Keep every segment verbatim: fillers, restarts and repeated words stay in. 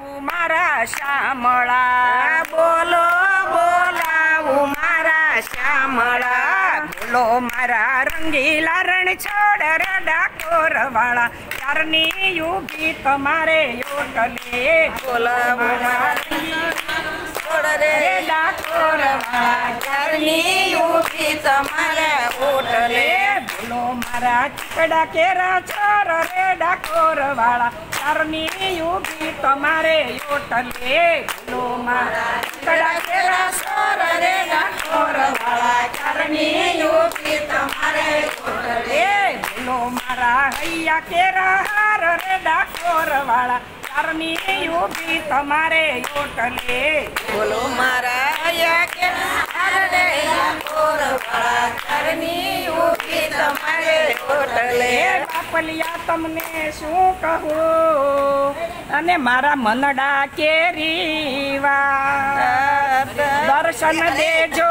મારા શામળા બોલો બોલાવું મારા શામળા બોલો મારા રંગીલા રણ છોડ રે ડાકોર વાળા ચારની યુગી તમારે યોટલે બોલાવું મારા છોડ રે ડાકોર વાળા ચારની યુગી તમારે ઓટલે બોલો મારા ચીકડા કેરા છોર રે ડાકોર વાળા ચારની યુગી તમારે યોટલે બોલો મારા ચીકડા કેરા છોર રે ડાકોર વાળા ચારની યુગી તમારે યોટલે બોલો મારા હૈયા કેરા હાર રે ડાકોર વાળા ચારની યુગી તમારે યોટલે બોલો મારા હૈયા કે રે ડાકોર વાળા ચારની યુગી તમારે ઓટલે બાપલિયા તમને શું કહું અને મારા મનડા કેરી વાર દર્શન દેજો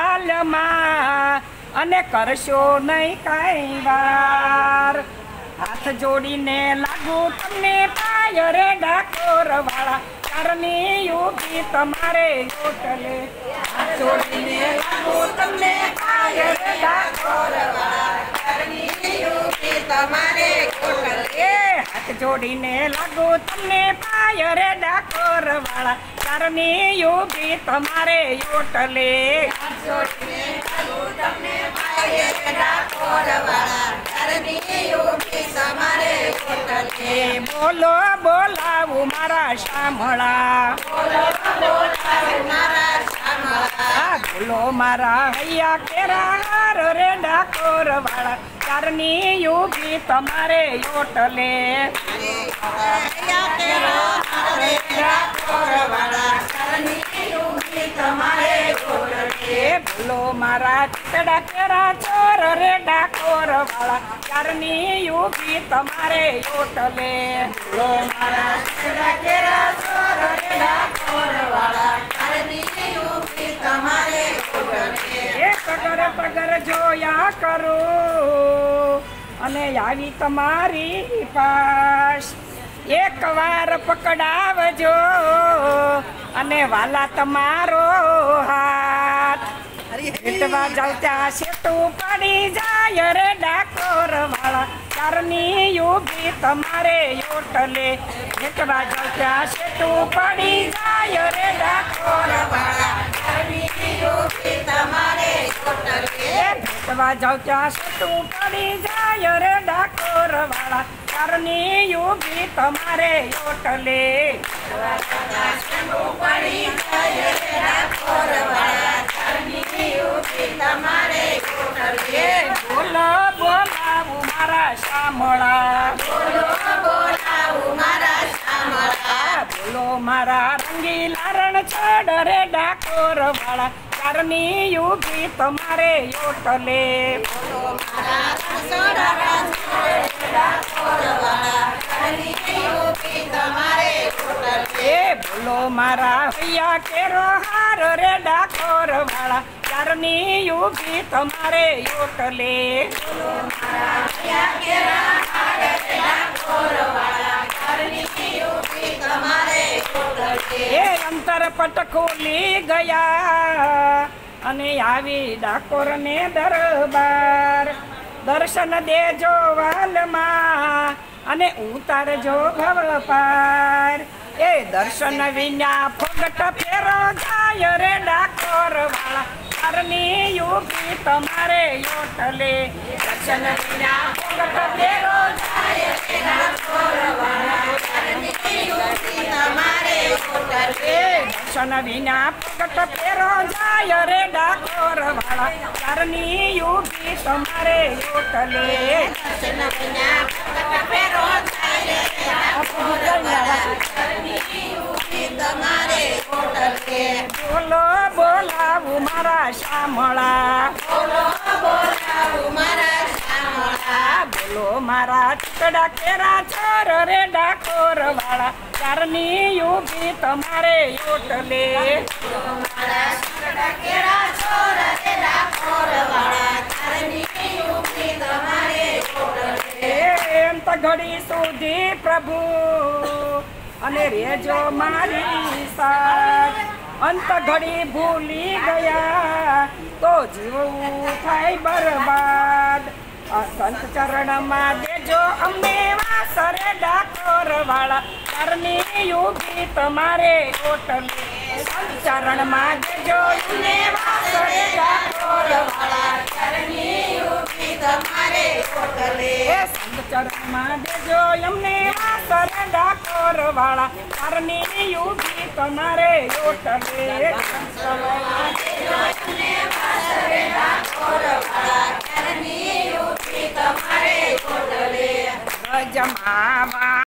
વાલમાં અને કરશો નહીં કાંઈ વાર હાથ જોડીને લાગુ તમને પાય રે ડાકોર વાળા ચારની યુગી તમારે યોટલે હાથ જોડીને લાગુ તમને પાય રે ડાકોર વાળા ચારની યુગી તમારે યોટલે હાથ જોડીને લાગુ તમને પાય રે ડાકોર વાળા ચારની યુગી તમારે યોટલે હાથ જોડીને લાગુ તમને પાય રે ડાકોર વાળા ચારની યુગી તમારે યોટલે બોલો બોલાવું મારા શામળા બોલો બોલાવું મારા શામળા બોલો મારા હૈયા કેરા હાર રે ડાકોર વાળા ચારની યુગી તમારે યોટલે હૈયા કેરા હાર રે ડાકોર વાળા ચારની યુગી તમારે ઓટલે બોલો મારા ચીકડા કેરા ચોર રે ડાકોર વાળા ચારની યુગી તમારે યોટલે બોલો મારા ચીકડા કેરા ચોર રે ડાકોર વાળા ચારની યુગી તમારે ઓટલે એ પગર પગર જોયા કરો અને આવી તમારી પાસ એક વાર પકડાવજો અને વાલા તમારો હાથ હેઠવા જાવ ત્યાં સેટું પડી જાય રે ડાકોર વાળા ચારની યુગી તમારે યોટલે હેઠવા જાવ ત્યાં સેટું પડી જાય રે ડાકોર વાળા ચારની યુગી તમારે ઓટલે ભેટવા જાવ ત્યાં સેટું પડી જાય રે ડાકોર વાળા ચારની યુગી તમારે યોટલે પડી જાય રે ડાકોર વાળા ચારની યુગી તમારે ઓટલે બોલો બોલાવું મારા શામળા બોલો બોલાવું મારા શામળા બોલો મારા રંગીલા રણ છોડ રે ડાકોર વાળા ચારની યુગી તમારે યોટલે બોલો મારા રણછોડરા ડાકોર વાળા ચારની યુગી તમારે ઓટલે એ બોલો મારા હૈયા કેરો હાર રે ડાકોર વાળા ચારની યુગી તમારે યોટલે બોલો મારા હૈયા કેરા હાર રે ડાકોર વાળા ચારની યુગી તમારે ઓટલે એ અંતર પટ ખોલી ગયા અને આવી ડાકોર ને દરબાર દર્શન દેજો વાલમાં અને ઉતારજો ભવ પાર એ દર્શન વિના ફોગટ ફેરો જાય રે ડાકોર વાળા ચારની યુગી તમારે યોટલે દર્શન વિના ફોગટ ફેરો જાય રે ડાકોર વાળા ચારની યુગી તમારે ઓટલે દર્શન વિના ફોગટ ફેરો જાય રે ડાકોર વાળા ચારની યુગી તમારે યોટલે દર્શન વિના ફોગટ ફેરો જાય રે ડાકોર વાળા ચારની યુગી તમારે ઓટલે બોલો બોલાવું મારા શામળા બોલો બોલાવું મારા શામળા બોલો મારા ચીકડા કેરા ચોર રે ડાકોર વાળા ચારની યુગી તમારે યોટલે મારા ચીકડા કેરા ચોર રે ડાકોર વાળા ચારની યુગી તમારે ઓટલે એમ તો ઘડી સુધી પ્રભુ અને રેજો મારી સાથ. અંત ઘડી ભૂલી ગયા તો જીવવું થાય બરબાદ. આ સંત ચરણમાં દેજો અમને વાસરે ડાકોર વાળા ચરણી યુગી તમારે ઓટલે. સંત ચરણમાં દેજો અમને વાસરે ડાકોર વાળા ચરણી યુગી તમારે ઓટલે. એ સંત ચરણમાં દેજો અમને વાસરે ડાકોર વાળા ચરણી યુગી તમારે ઓટલે. ચરણમાં દેજો અમને વાસરે ડાકોર વાળા ચરણી યુગી તમારે ઓટલે. રજમાવા